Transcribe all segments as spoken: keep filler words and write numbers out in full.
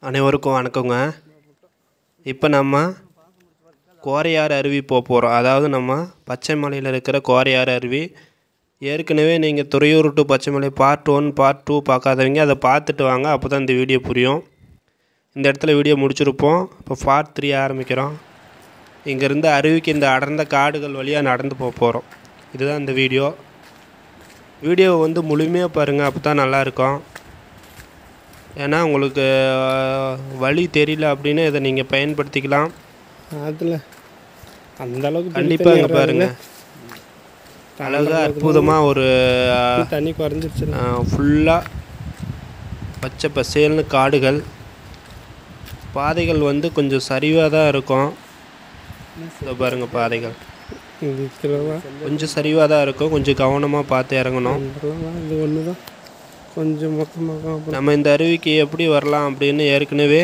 அனைவருக்கும் வணக்கங்க. இப்போ நம்ம கோரையாறு அருவி போக போகிறோம். அதாவது நம்ம பச்சைமலையில் இருக்கிற கோரையாறு அருவி. ஏற்கனவே நீங்கள் Thuraiyur to Pachaimalai part one part two பார்க்காதவங்க அதை பார்த்துட்டு வாங்க, அப்போ தான் இந்த வீடியோ புரியும். இந்த இடத்துல வீடியோ முடிச்சிருப்போம். இப்போ பார்ட் த்ரீ ஆரம்பிக்கிறோம். இங்கேருந்து அருவிக்கு இந்த அடர்ந்த காடுகள் வழியாக நடந்து போக போகிறோம். இதுதான் இந்த வீடியோ. வீடியோவை வந்து முழுமையாக பாருங்கள், அப்போ தான் நல்லாயிருக்கும். ஏன்னா உங்களுக்கு வழி தெரியல அப்படின்னு இதை நீங்கள் பயன்படுத்திக்கலாம். அதில் அந்த அளவுக்கு கண்டிப்பாக இங்கே பாருங்கள், அழகாக அற்புதமாக ஒரு தண்ணி குறைஞ்சிருச்சு. ஃபுல்லாக பச்சை பசேல்னு காடுகள். பாதைகள் வந்து கொஞ்சம் சரிவாக தான் இருக்கும். இதை பாருங்கள், பாதைகள் கொஞ்சம் சரிவாக தான் இருக்கும். கொஞ்சம் கவனமாக பார்த்து இறங்கணும். இது ஒன்று தான் கொஞ்சம் மொத்தமாக. நம்ம இந்த அருவிக்கு எப்படி வரலாம் அப்படின்னு ஏற்கனவே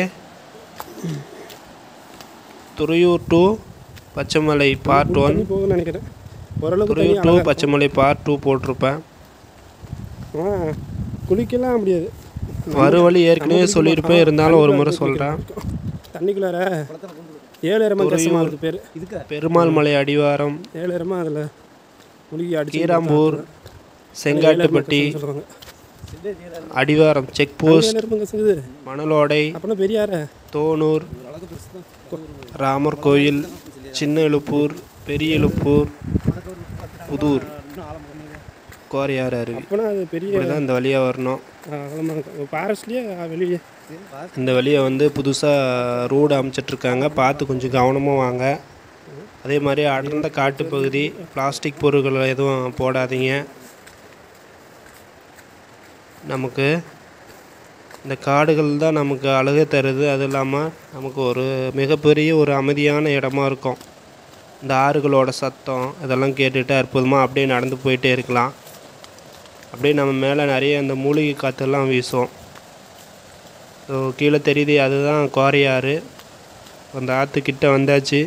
Thuraiyur to Pachaimalai part one, போகும்னு நினைக்கிறேன். ஓரளவுக்கு Thuraiyur to Pachaimalai part two போட்டிருப்பேன். குளிக்கலாம் முடியாது, வரும் வழி ஏற்கனவே சொல்லியிருப்பேன், இருந்தாலும் ஒரு முறை சொல்கிறேன். தண்ணிக்குள்ளார ஏழு பேர் பெருமாள் மலை அடிவாரம், ஏழு அதில் முழுகி அடி கீராம்பூர், செங்காட்டுப்பட்டி அடிவாரம், செக் போஸ்ட், மணலோடை, பெரியார தோனூர், ராமர் கோயில், சின்ன எழுப்பூர், பெரிய எழுப்பூர், புதூர், கோரையாறு அருவி. அது பெரிய தான் இந்த வழியாக வரணும். ஃபாரஸ்ட்லேயே வெளியே இந்த வழியை வந்து புதுசாக ரோடு அமைச்சிட்ருக்காங்க, பார்த்து கொஞ்சம் கவனமாக வாங்க. அதே மாதிரி அடர்ந்த காட்டுப்பகுதி, பிளாஸ்டிக் பொருட்கள் எதுவும் போடாதீங்க. நமக்கு இந்த காடுகள் தான் நமக்கு அழகை தருது. அது இல்லாமல் நமக்கு ஒரு மிகப்பெரிய ஒரு அமைதியான இடமா இருக்கும். இந்த ஆறுகளோட சத்தம் இதெல்லாம் கேட்டுட்டு அற்புதமாக அப்படியே நடந்து போயிட்டே இருக்கலாம். அப்படியே நம்ம மேலே நிறைய அந்த மூலிகை காற்றெல்லாம் வீசும். ஸோ கீழே தெரியுது, அதுதான் கோரையாறு. அந்த ஆற்றுக்கிட்ட வந்தாச்சு.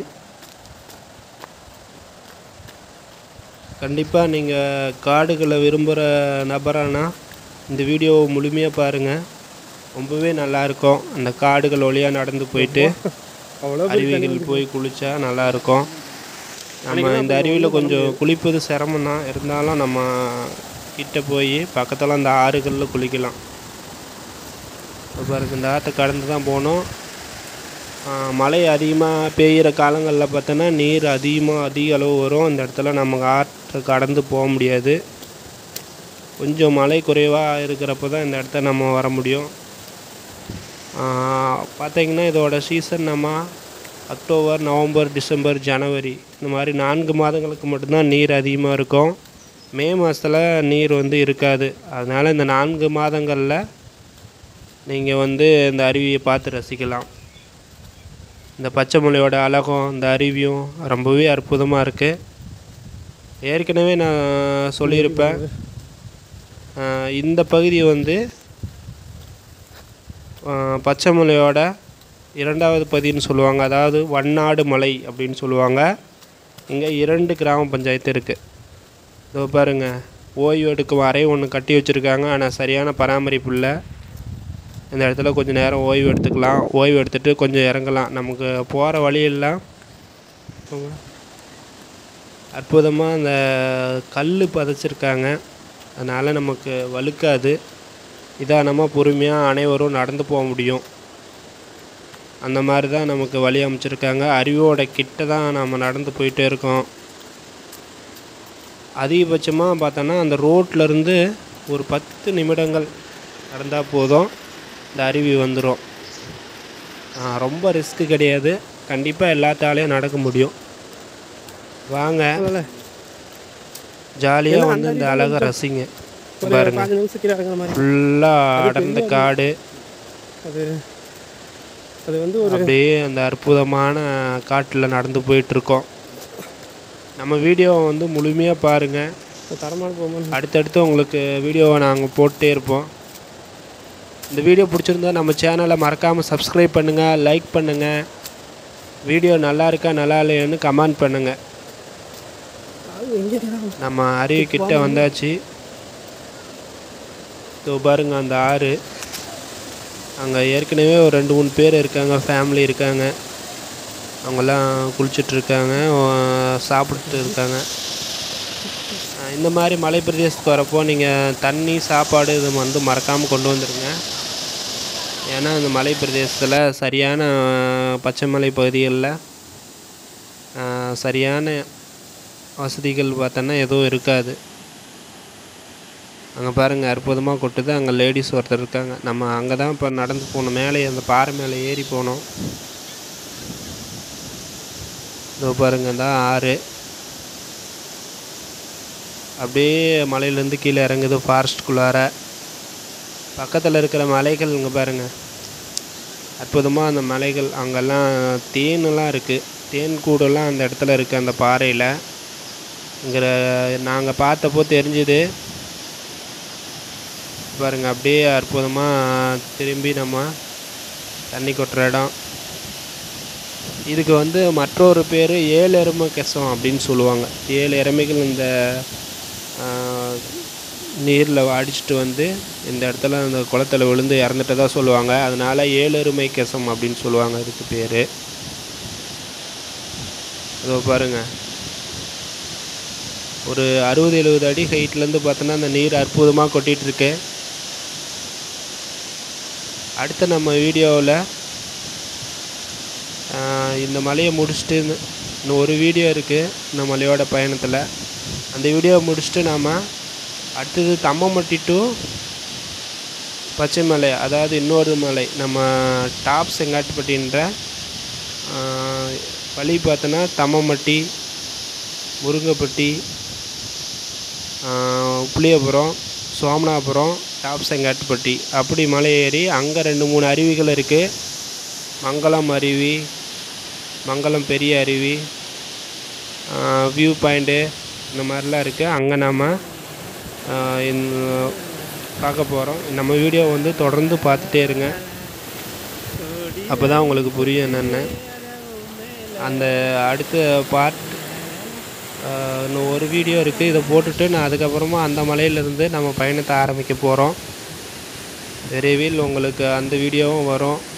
கண்டிப்பாக நீங்கள் காடுகளை விரும்புகிற நபரானா இந்த வீடியோவை முழுமையாக பாருங்கள், ரொம்பவே நல்லாயிருக்கும். அந்த காடுகள் வழியாக நடந்து போயிட்டு அருவிகள் போய் குளித்தா நல்லாயிருக்கும். நம்ம இந்த அருவியில் கொஞ்சம் குளிப்பது சிரமம் தான், இருந்தாலும் நம்ம கிட்ட போய் பக்கத்தில் அந்த ஆறுகளில் குளிக்கலாம். பாருங்க, இந்த ஆற்றை கடந்து தான் போகணும். மழை அதிகமாக பெய்கிற காலங்களில் பார்த்தோன்னா நீர் அதிகமாக அதிக அளவு வரும். இந்த இடத்துல நமக்கு ஆற்றை கடந்து போக முடியாது. கொஞ்சம் மழை குறைவாக இருக்கிறப்ப தான் இந்த இடத்த நம்ம வர முடியும். பார்த்திங்கன்னா இதோட சீசன் நம்ம அக்டோபர், நவம்பர், டிசம்பர், ஜனவரி இந்த மாதிரி நான்கு மாதங்களுக்கு மட்டும்தான் நீர் அதிகமாக இருக்கும். மே மாதத்தில் நீர் வந்து இருக்காது. அதனால் இந்த நான்கு மாதங்களில் நீங்கள் வந்து இந்த அருவியை பார்த்து ரசிக்கலாம். இந்த பச்சைமலையோட அழகும் இந்த அருவியும் ரொம்பவே அற்புதமாக இருக்குது. ஏற்கனவே நான் சொல்லியிருப்பேன், இந்த பகுதி வந்து பச்சைமலையோட இரண்டாவது பகுதின்னு சொல்லுவாங்க. அதாவது வண்ணாடு மலை அப்படின்னு சொல்லுவாங்க. இங்கே இரண்டு கிராம பஞ்சாயத்து இருக்குது. இதோ பாருங்கள், ஓய்வு எடுக்கும் அறை ஒன்று கட்டி வச்சுருக்காங்க, ஆனால் சரியான பராமரிப்பு இல்லை. இந்த இடத்துல கொஞ்சம் நேரம் ஓய்வு எடுத்துக்கலாம். ஓய்வு எடுத்துகிட்டு கொஞ்சம் இறங்கலாம். நமக்கு போகிற வழியெல்லாம் அற்புதமாக அந்த கல் பதிச்சிருக்காங்க, அதனால் நமக்கு வழுக்காது. நிதானமாக பொறுமையாக அனைவரும் நடந்து போக முடியும். அந்த மாதிரி தான் நமக்கு வழி அமைச்சிருக்காங்க. அருவியோட கிட்ட தான் நம்ம நடந்து போயிட்டே இருக்கோம். அதிகபட்சமாக பார்த்தோன்னா அந்த ரோட்லேருந்து ஒரு பத்து நிமிடங்கள் நடந்தால் போதும், இந்த அருவி வந்துடும். ரொம்ப ரிஸ்க்கு கிடையாது, கண்டிப்பாக எல்லாத்தாலையும் நடக்க முடியும். வாங்க, ஜாலியாக வந்து இந்த அழகை ரசிங்க. பாருங்க, ஃபுல்லாக அடர்ந்த காடு. அது அது வந்து ஒரு அப்படியே அந்த அற்புதமான காட்டில் நடந்து போயிட்டுருக்கோம். நம்ம வீடியோவை வந்து முழுமையாக பாருங்கள். தரமான அடுத்தடுத்து உங்களுக்கு வீடியோவை நாங்கள் போட்டே இருப்போம். இந்த வீடியோ பிடிச்சிருந்தா நம்ம சேனலை மறக்காமல் சப்ஸ்கிரைப் பண்ணுங்கள், லைக் பண்ணுங்கள். வீடியோ நல்லா இருக்கா நல்லா இல்லையான்னு கமெண்ட் பண்ணுங்கள். நம்ம அருவி கிட்ட வந்தாச்சு. இதோ பாருங்க அந்த ஆறு. அங்கே ஏற்கனவே ஒரு ரெண்டு மூணு பேர் இருக்காங்க, ஃபேமிலி இருக்காங்க. அவங்கெல்லாம் குளிச்சுட்ருக்காங்க, சாப்பிட்டு இருக்காங்க. இந்த மாதிரி மலை பிரதேசத்துக்கு வரப்போ நீங்கள் தண்ணி, சாப்பாடு இது வந்து மறக்காமல் கொண்டு வந்துடுங்க. ஏன்னா இந்த மலை பிரதேசத்தில் சரியான பச்சைமலை பகுதிகளில் சரியான வசதிகள் பார்த்தோன்னா எதுவும் இருக்காது. அங்கே பாருங்கள், அற்புதமாக கொட்டுது. அங்கே லேடிஸ் ஒருத்தர் இருக்காங்க. நம்ம அங்கே தான் இப்போ நடந்து போகணும். மேலே அந்த பாறை மேலே ஏறி போனோம். இதோ பாருங்கள், தான் ஆறு அப்படியே மலையிலேருந்து கீழே இறங்குது ஃபாரஸ்ட்டுக்குள்ளார. பக்கத்தில் இருக்கிற மலைகள் இங்கே பாருங்கள், அற்புதமாக அந்த மலைகள். அங்கெல்லாம் தேனெல்லாம் இருக்குது, தேன் கூடெல்லாம் அந்த இடத்துல இருக்குது அந்த பாறையில். இங்கே நாங்கள் பார்த்தப்போ தெரிஞ்சுது பாருங்கள். அப்படியே அற்புதமாக திரும்பி நம்ம தண்ணி கொட்டுற இடம். இதுக்கு வந்து மற்றொரு பேர் ஏழு எருமை கெசம் அப்படின்னு சொல்லுவாங்க. ஏழு எருமைகள் இந்த நீரில் அடிச்சுட்டு வந்து இந்த இடத்துல அந்த குளத்தில் விழுந்து இறந்துட்டதா சொல்லுவாங்க. அதனால் ஏழு எருமை கெசம் அப்படின்னு சொல்லுவாங்க இதுக்கு பேர். அதோ பாருங்கள், ஒரு அறுபது எழுபது அடி ஹைட்லேருந்து பார்த்தோன்னா அந்த நீர் அற்புதமாக கொட்டிகிட்ருக்கு. அடுத்த நம்ம வீடியோவில் இந்த மலையை முடிச்சுட்டு இன்னும் ஒரு வீடியோ இருக்குது இந்த மலையோட பயணத்தில். அந்த வீடியோவை முடிச்சுட்டு நாம் அடுத்தது தம்மம்பட்டி டு பச்சைமலை, அதாவது இன்னொரு மலை நம்ம டாப் செங்காட்டுப்பட்டின்ற வழி பார்த்தோன்னா தம்மம்பட்டி, முருங்கப்பட்டி, புளியபுரம், சோமனாபுரம், டாப் செங்காட்டுப்பட்டி அப்படி மலை ஏறி அங்கே ரெண்டு மூணு அருவிகள் இருக்குது. மங்களம் அருவி, மங்களம் பெரிய அருவி, வியூ பாயிண்ட்டு இந்த மாதிரிலாம் இருக்குது. அங்கே நாம் பார்க்க போகிறோம். நம்ம வீடியோ வந்து தொடர்ந்து பார்த்துட்டே இருங்க, அப்போ தான் உங்களுக்கு புரியும் என்னென்னு. அந்த அடுத்த பார்ட் இன்னும் ஒரு வீடியோ இருக்குது, இதை போட்டுட்டு நான் அதுக்கப்புறமா அந்த மலையிலேருந்து நம்ம பயணத்தை ஆரம்பிக்க போகிறோம். விரைவில் உங்களுக்கு அந்த வீடியோவும் வரும்.